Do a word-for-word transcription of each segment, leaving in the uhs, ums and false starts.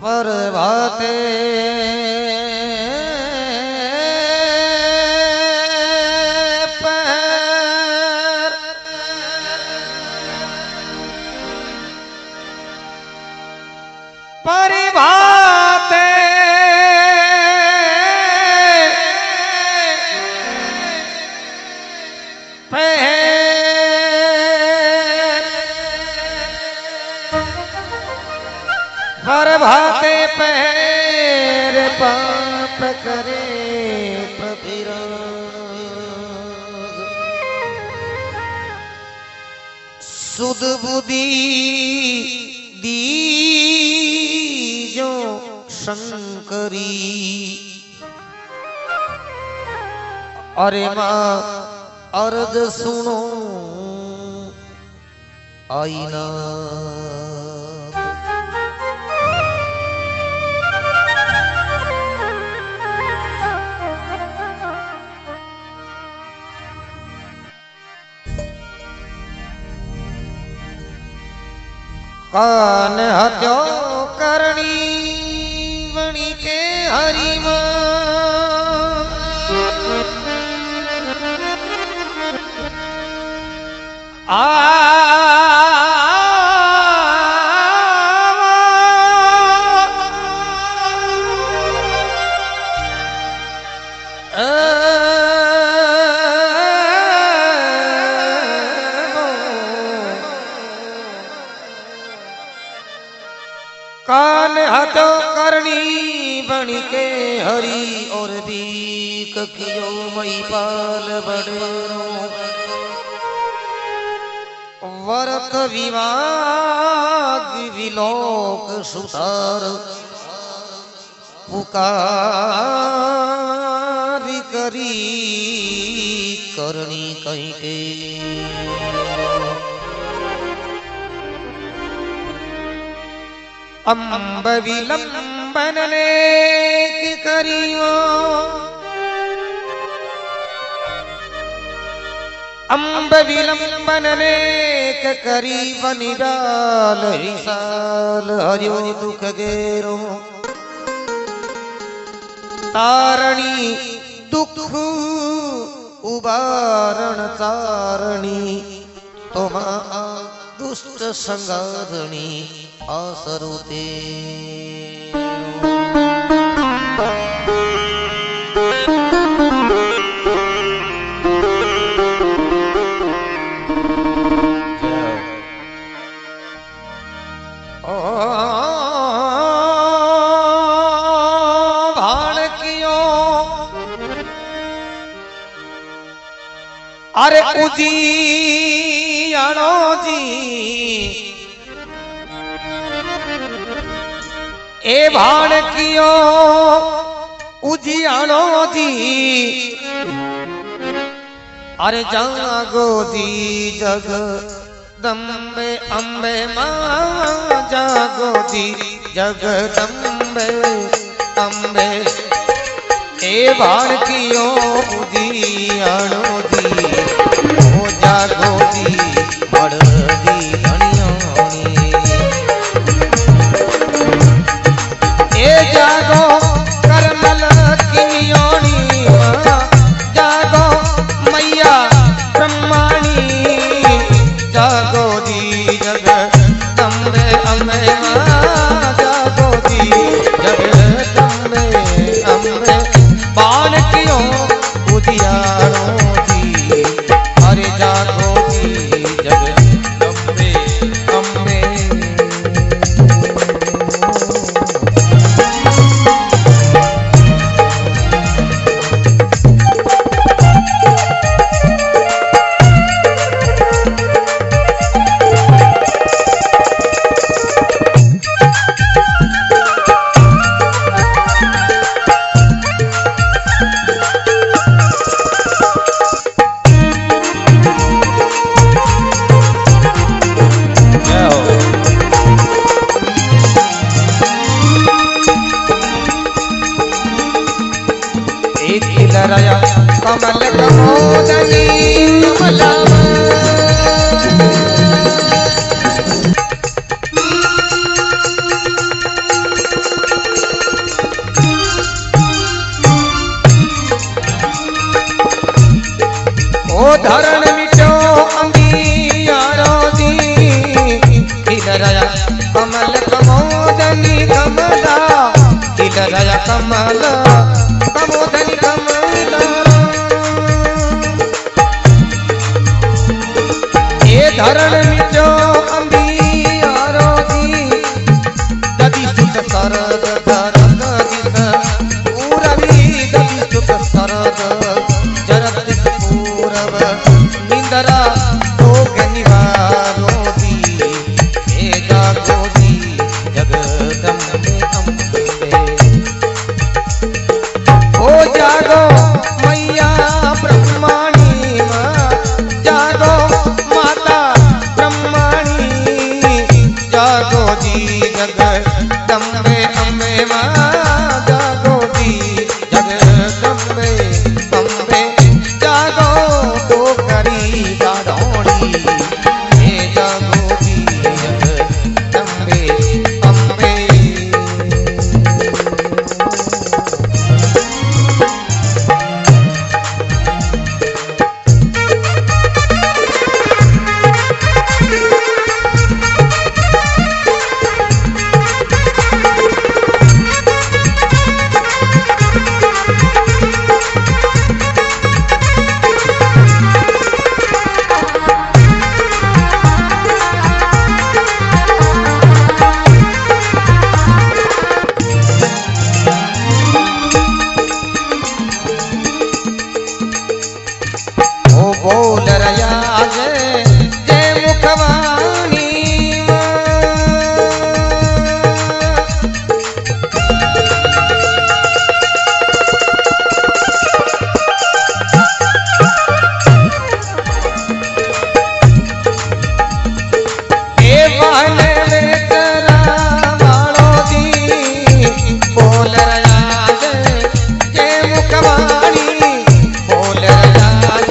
प्रभाते पैर परिभाते प्रभाते पैर पाप करे प्रभिराज सुध बुद्धि दीजो शंकरी अरे माँ अर्ज सुनो आईना कान हत्यो करणी वणी के हरिमा आ कान हथो करनी बनी के हरी और दीक कियो मई पाल बड़ेरो वरत विवाग विलोक सुतार पुकार करी करनी कहीं के अम्ब विलंबन लेक करियो अम्ब विलंबन लेक करी बनिडाल हिसाल हरियो दुख गेरो तारणी दुख उबारण तारणी तोमा दुष्ट संगारणी आसरुते ओ भाण कियो अरे उजियाणो जी ए भाण कियो उजियाणो जी अरे जागो जी जगदम्बे अम्बे मां जागो जी जगदम्बे अम्बे ए भाण कियो उजियाणो जी ओ जागो जी बड़दी जागो करमल कियोनी जागो मैया ब्रह्माणी जागो जी जगदम्बे अम्बे जागो जी जगदम्बे अम्बे बाण कियो उजियारो जी अरे जागो जी धरण मिटो अंबियारो जी ददी सुत सरद धरत दिस पूरवी ददी सुत सरद जरत पूरव निंदरा लोक निवारो जी हे जागो जी जगदम्बे अम्बे ओ जागो मैया ब्रह्माणी जागो माता ब्रह्माणी जागो जी जगदम्बे अम्बे मां जागो जी जगदम्बे अम्बे जागो तो करी दाड़ोड़ी हे जागो जी जगदम्बे अम्बे बोल रया जय जय मुखवाणी ए वाले वेतरा वालो जी बोल रया जय जय मुखवाणी बोल रया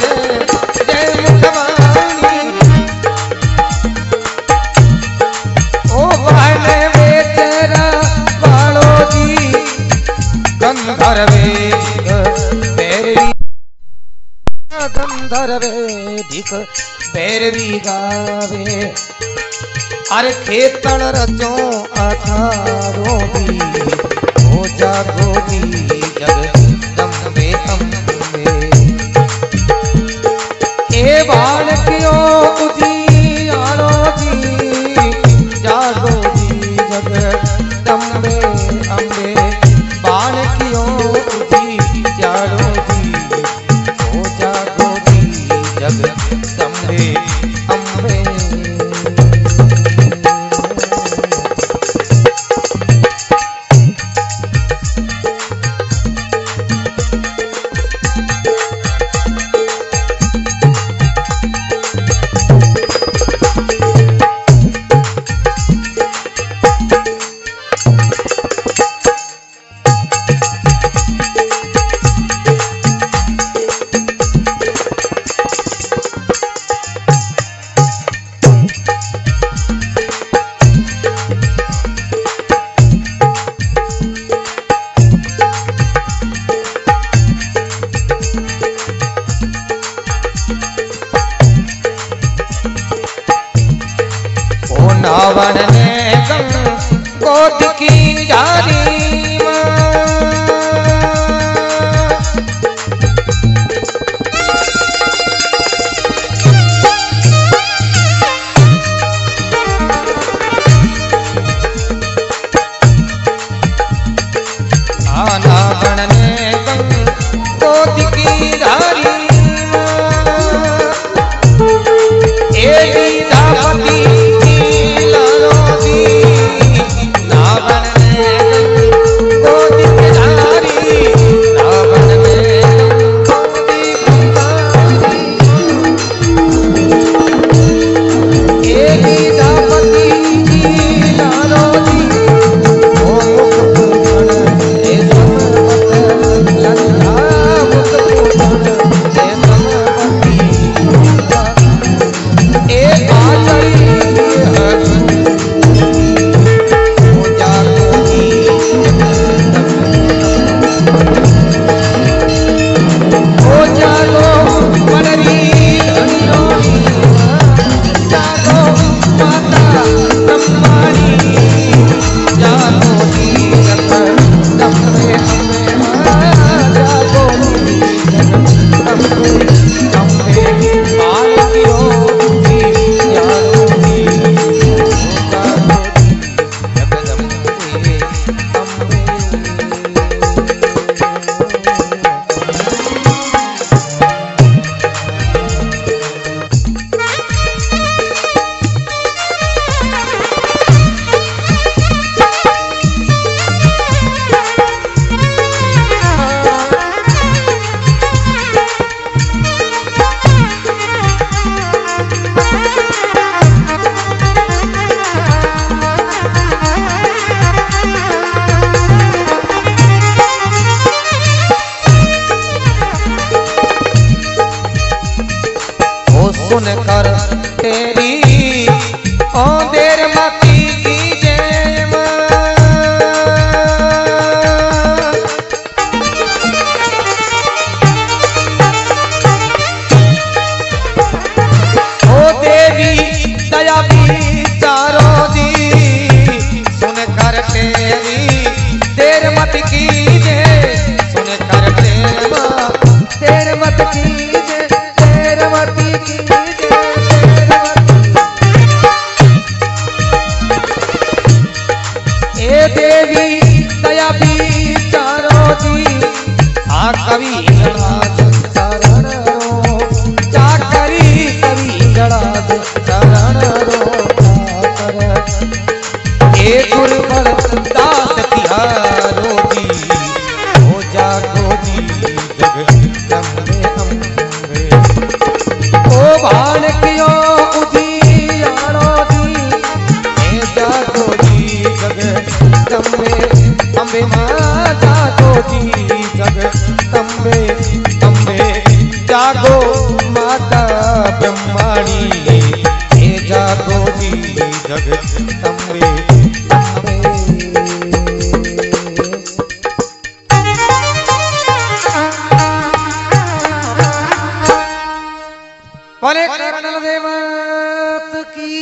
गंधर्व वैदिक भैरवी गावे अरे खेतन रचो अथारो दी हो जागो दी जगदम्बे अम्बे ए बालकियो उजियारो जी जागो जी जगदम्बे अम्बे बालकियो उजियारो जी हो जागो जी जगदम्बे अम्बे नावन ने गंग गोद की जारी नावन ने गंग गोद की जारी ए धापती तेरी ओ देर मती कीजे मां। ओ देवी दया विचारो दी सुन कर तेरी देर मत कीजे सुन कर तेरे मां देर मत कीजे देर मत कीजे ए देवी दया विचारो दी आ कवि गणाद चरण रो जा करी कवि गणाद चरण रो ए दुर्बल दास तिहारो दी हो जागो दी जगदम्बे अम्बे ओ भान कियो उजियारो दी ए जागो दी जगदम्बे अम्बे मां जागो दी जगदम्बे अम्बे जागो माता ब्रह्माणी ए जागो दी जगदम्बे बोले कर्नल देवत की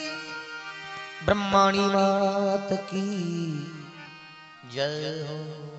ब्रह्माणी मात की जय हो।